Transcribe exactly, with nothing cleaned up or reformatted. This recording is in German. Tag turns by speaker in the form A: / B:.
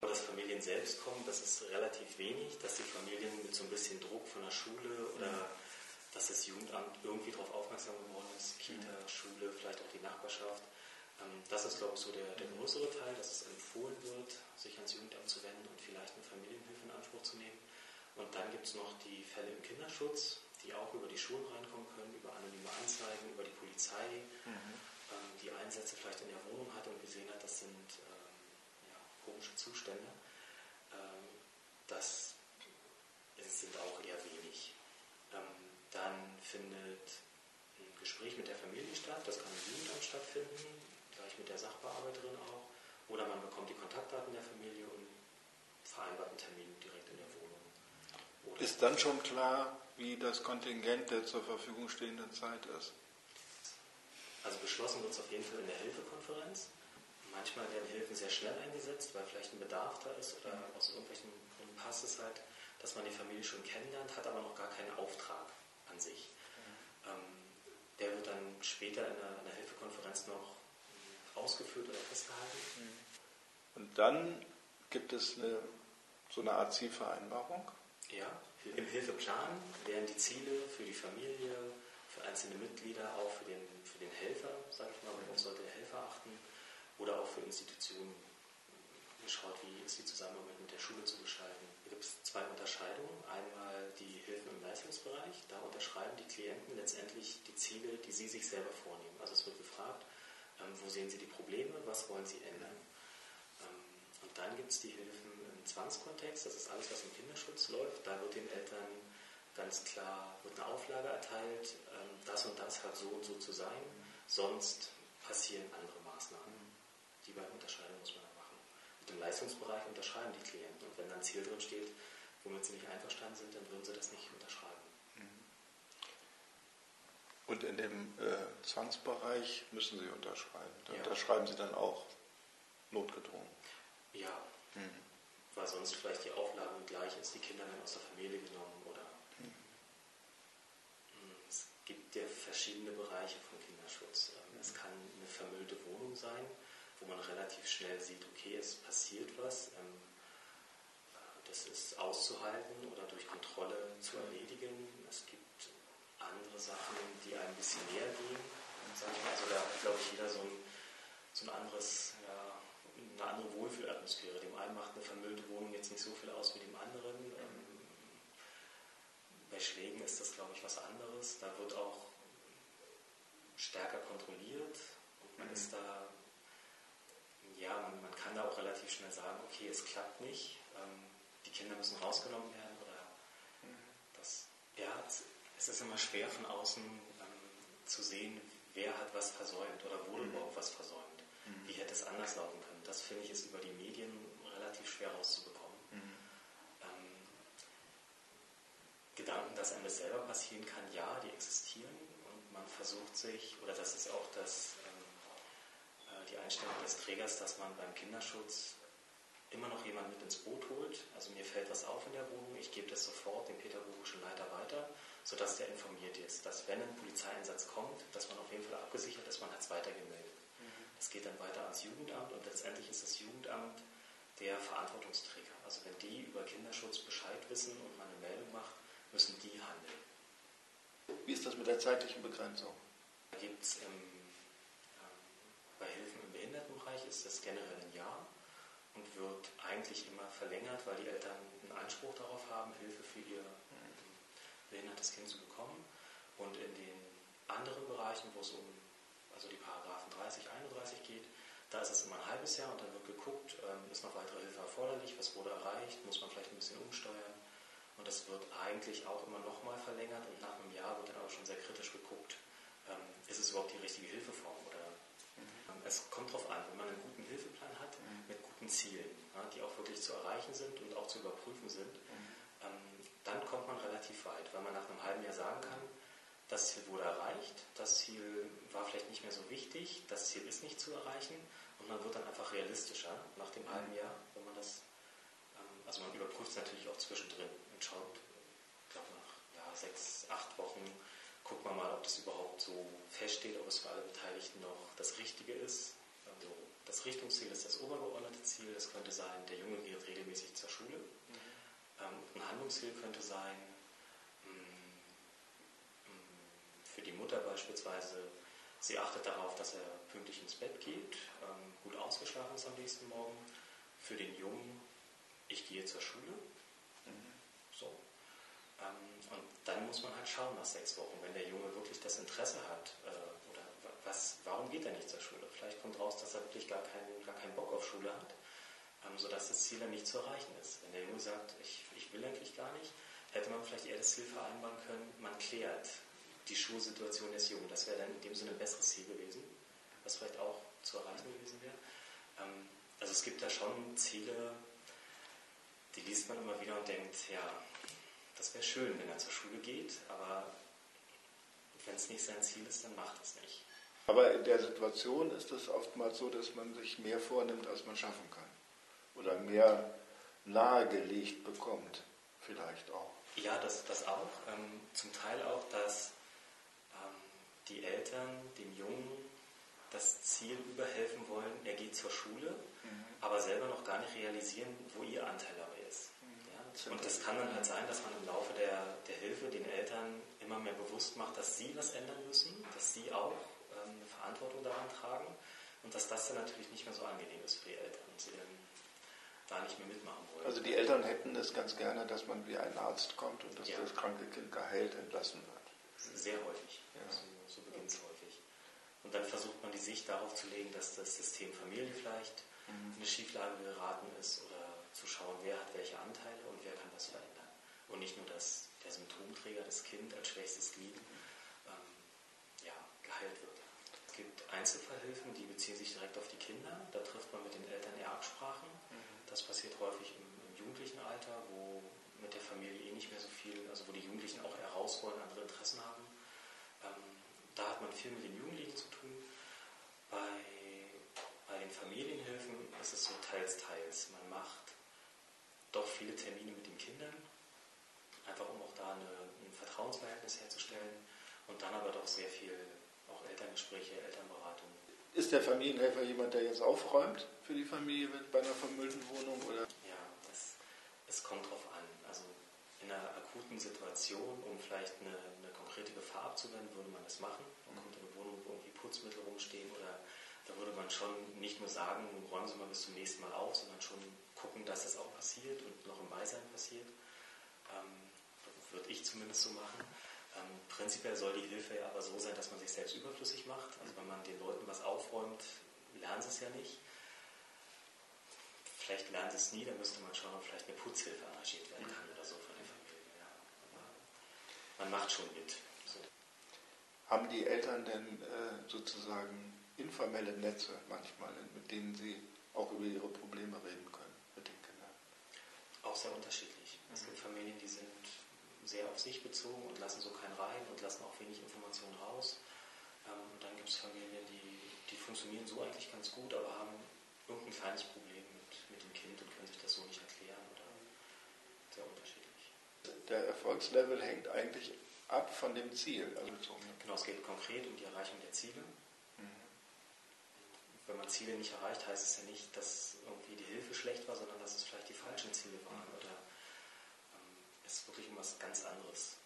A: Dass Familien selbst kommen, das ist relativ wenig, dass die Familien mit so ein bisschen Druck von der Schule oder mhm. dass das Jugendamt irgendwie darauf aufmerksam geworden ist, Kita, mhm. Schule, vielleicht auch die Nachbarschaft. Das ist, glaube ich, so der, der größere Teil, dass es empfohlen wird, sich ans Jugendamt zu wenden und vielleicht eine Familienhilfe in Anspruch zu nehmen. Und dann gibt es noch die Fälle im Kinderschutz, die auch über die Schulen reinkommen können, über anonyme Anzeigen, über die Polizei, mhm. die Einsätze vielleicht in der Wohnung hat und gesehen hat, das sind komische Zustände, ähm, das sind auch eher wenig. Ähm, dann findet ein Gespräch mit der Familie statt, das kann im Jugendamt stattfinden, gleich mit der Sachbearbeiterin auch, oder man bekommt die Kontaktdaten der Familie und vereinbart einen Termin direkt in der Wohnung. Oder
B: ist dann schon klar, wie das Kontingent der zur Verfügung stehenden Zeit ist?
A: Also beschlossen wird es auf jeden Fall in der Hilfekonferenz. Manchmal werden Hilfen sehr schnell eingesetzt, weil vielleicht ein Bedarf da ist oder aus irgendwelchen Gründen passt es halt, dass man die Familie schon kennenlernt, hat aber noch gar keinen Auftrag an sich. Mhm. Ähm, der wird dann später in der, in der Hilfekonferenz noch ausgeführt oder festgehalten.
B: Mhm. Und dann gibt es eine, so eine Art Zielvereinbarung?
A: Ja, im Hilfeplan werden die Ziele für die Familie, für einzelne Mitglieder, auch für den, für den Helfer, sage ich mal, worauf sollte der Helfer achten, oder auch für Institutionen geschaut, wie ist die Zusammenarbeit mit der Schule zu gestalten. Hier gibt es zwei Unterscheidungen. Einmal die Hilfen im Leistungsbereich. Da unterschreiben die Klienten letztendlich die Ziele, die sie sich selber vornehmen. Also es wird gefragt, ähm, wo sehen sie die Probleme, was wollen sie ändern. Ähm, und dann gibt es die Hilfen im Zwangskontext. Das ist alles, was im Kinderschutz läuft. Da wird den Eltern ganz klar wird eine Auflage erteilt, ähm, das und das hat so und so zu sein, sonst passieren andere Maßnahmen. Die beiden Unterscheidungen muss man dann machen. Und im Leistungsbereich unterschreiben die Klienten. Und wenn dann ein Ziel drin steht, womit sie nicht einverstanden sind, dann würden sie das nicht unterschreiben.
B: Und in dem äh, Zwangsbereich müssen sie unterschreiben. Da
A: ja.
B: unterschreiben sie dann auch notgedrungen.
A: Ja, mhm. weil sonst vielleicht die Auflage gleich ist, die Kinder werden aus der Familie genommen. Oder mhm. Es gibt ja verschiedene Bereiche von Kinderschutz. Mhm. Es kann eine vermüllte Wohnung sein, wo man relativ schnell sieht, okay, es passiert was, ähm, das ist auszuhalten oder durch Kontrolle zu erledigen. Es gibt andere Sachen, die ein bisschen näher gehen. Sag ich mal. Also da hat, glaube ich, jeder so ein, so ein anderes, ja, eine andere Wohlfühlatmosphäre. Dem einen macht eine vermüllte Wohnung jetzt nicht so viel aus wie dem anderen. Ähm, bei Schlägen ist das, glaube ich, was anderes. Da wird auch stärker kontrolliert und man mhm. ist da ja, man, man kann da auch relativ schnell sagen, okay, es klappt nicht, ähm, die Kinder müssen rausgenommen werden oder das, ja, es, es ist immer schwer von außen ähm, zu sehen, wer hat was versäumt oder wurde mhm. überhaupt was versäumt. Mhm. Wie hätte es anders laufen können? Das finde ich ist über die Medien relativ schwer rauszubekommen. Mhm. Ähm, Gedanken, dass einem das selber passieren kann, ja, die existieren und man versucht sich, oder das ist auch das die Einstellung des Trägers, dass man beim Kinderschutz immer noch jemanden mit ins Boot holt. Also mir fällt was auf in der Wohnung, ich gebe das sofort dem pädagogischen Leiter weiter, sodass der informiert ist, dass wenn ein Polizeieinsatz kommt, dass man auf jeden Fall abgesichert ist, man hat es weitergemeldet. Mhm. Das geht dann weiter ans Jugendamt und letztendlich ist das Jugendamt der Verantwortungsträger. Also wenn die über Kinderschutz Bescheid wissen und man eine Meldung macht, müssen die handeln.
B: Wie ist das mit der zeitlichen Begrenzung?
A: Da gibt es im Bei Hilfen im Behindertenbereich ist das generell ein Jahr und wird eigentlich immer verlängert, weil die Eltern einen Anspruch darauf haben, Hilfe für ihr behindertes Kind zu bekommen. Und in den anderen Bereichen, wo es um also die Paragraphen dreißig, einunddreißig geht, da ist es immer ein halbes Jahr und dann wird geguckt, ähm, ist noch weitere Hilfe erforderlich, was wurde erreicht, muss man vielleicht ein bisschen umsteuern. Und das wird eigentlich auch immer nochmal verlängert und nach einem Jahr wird dann aber schon sehr kritisch geguckt, ähm, ist es überhaupt die richtige Hilfeform oder es kommt darauf an, wenn man einen guten Hilfeplan hat, mhm. mit guten Zielen, ja, die auch wirklich zu erreichen sind und auch zu überprüfen sind, mhm. ähm, dann kommt man relativ weit, weil man nach einem halben Jahr sagen kann, das Ziel wurde erreicht, das Ziel war vielleicht nicht mehr so wichtig, das Ziel ist nicht zu erreichen und man wird dann einfach realistischer nach dem halben Jahr, wenn man das, ähm, also man überprüft es natürlich auch zwischendrin und schaut, ich glaube nach ja, sechs, acht Wochen, guckt man mal, ob das überhaupt so feststeht, ob es für alle Beteiligten noch das Richtige ist. Also das Richtungsziel ist das obergeordnete Ziel. Das könnte sein, der Junge geht Erziehungsziel könnte sein, für die Mutter beispielsweise, sie achtet darauf, dass er pünktlich ins Bett geht, gut ausgeschlafen ist am nächsten Morgen. Für den Jungen, ich gehe zur Schule. So. Und dann muss man halt schauen nach sechs Wochen, wenn der Junge wirklich das Interesse hat, oder was, warum geht er nicht zur Schule? Vielleicht kommt raus, dass er wirklich gar keinen, gar keinen Bock auf Schule hat, sodass das Ziel dann nicht zu erreichen ist. Wenn der Junge sagt, ich, ich will eigentlich gar nicht, hätte man vielleicht eher das Ziel vereinbaren können, man klärt die Schulsituation des Jungen. Das wäre dann in dem Sinne ein besseres Ziel gewesen, was vielleicht auch zu erreichen gewesen wäre. Also es gibt da schon Ziele, die liest man immer wieder und denkt, ja, das wäre schön, wenn er zur Schule geht, aber wenn es nicht sein Ziel ist, dann macht es nicht.
B: Aber in der Situation ist es oftmals so, dass man sich mehr vornimmt, als man schaffen kann. Oder mehr nahegelegt bekommt, vielleicht auch.
A: Ja, das, das auch. Ähm, zum Teil auch, dass ähm, die Eltern dem Jungen das Ziel überhelfen wollen, er geht zur Schule, mhm. aber selber noch gar nicht realisieren, wo ihr Anteil dabei ist. Mhm. Ja? Und das kann dann halt sein, dass man im Laufe der, der Hilfe den Eltern immer mehr bewusst macht, dass sie was ändern müssen, dass sie auch ähm, eine Verantwortung daran tragen und dass das dann natürlich nicht mehr so angenehm ist für die Eltern und sie dann da nicht mehr mitmachen wollen.
B: Also die Eltern hätten es ganz gerne, dass man wie ein Arzt kommt und dass ja. das kranke Kind geheilt entlassen wird.
A: Sehr häufig. Ja. So, so beginnt es häufig. Und dann versucht man die Sicht darauf zu legen, dass das System Familie vielleicht mhm. in eine Schieflage geraten ist oder zu schauen, wer hat welche Anteile und wer kann was verändern. Und nicht nur, dass der Symptomträger, das Kind als schwächstes Glied, ähm, ja, geheilt wird. Es gibt Einzelfallhilfen, die beziehen sich direkt auf die Kinder. Da trifft man mit den Eltern eher Absprachen. Mhm. Das passiert häufig im, im jugendlichen Alter, wo mit der Familie eh nicht mehr so viel, also wo die Jugendlichen auch eher raus wollen, andere Interessen haben. Ähm, da hat man viel mit den Jugendlichen zu tun. Bei, bei den Familienhilfen ist es so teils, teils. Man macht doch viele Termine mit den Kindern, einfach um auch da eine, ein Vertrauensverhältnis herzustellen und dann aber doch sehr viel auch Elterngespräche, Elternberatung.
B: Ist der Familienhelfer jemand, der jetzt aufräumt für die Familie bei einer vermüllten Wohnung? Oder?
A: Ja, das, es kommt drauf an. Also in einer akuten Situation, um vielleicht eine, eine konkrete Gefahr abzuwenden, würde man das machen. Man kommt in eine Wohnung, wo irgendwie Putzmittel rumstehen oder da würde man schon nicht nur sagen, räumen Sie mal bis zum nächsten Mal auf, sondern schon gucken, dass es auch passiert und noch im Beisein passiert. Ähm, würde ich zumindest so machen. Ähm, prinzipiell soll die Hilfe ja aber so sein, dass man sich selbst überflüssig macht. Also wenn man den Leuten was aufräumt, lernen sie es ja nicht. Vielleicht lernen sie es nie, dann müsste man schauen, ob vielleicht eine Putzhilfe engagiert werden kann oder so von der Familie. Ja. Man macht schon mit. So.
B: Haben die Eltern denn äh, sozusagen informelle Netze manchmal, mit denen sie auch über ihre Probleme reden können mit den Kindern?
A: Auch sehr unterschiedlich. Mhm. Es gibt Familien, die sind sehr auf sich bezogen und lassen so keinen rein und lassen auch wenig Informationen raus. Ähm, und dann gibt es Familien, die, die funktionieren so eigentlich ganz gut, aber haben irgendein kleines Problem mit, mit dem Kind und können sich das so nicht erklären oder sehr unterschiedlich.
B: Der Erfolgslevel hängt eigentlich ab von dem Ziel. Also
A: genau, es geht konkret um die Erreichung der Ziele. Mhm. Wenn man Ziele nicht erreicht, heißt es ja nicht, dass irgendwie die Hilfe schlecht war, sondern dass es vielleicht die falschen Ziele waren oder es ist wirklich um was ganz anderes.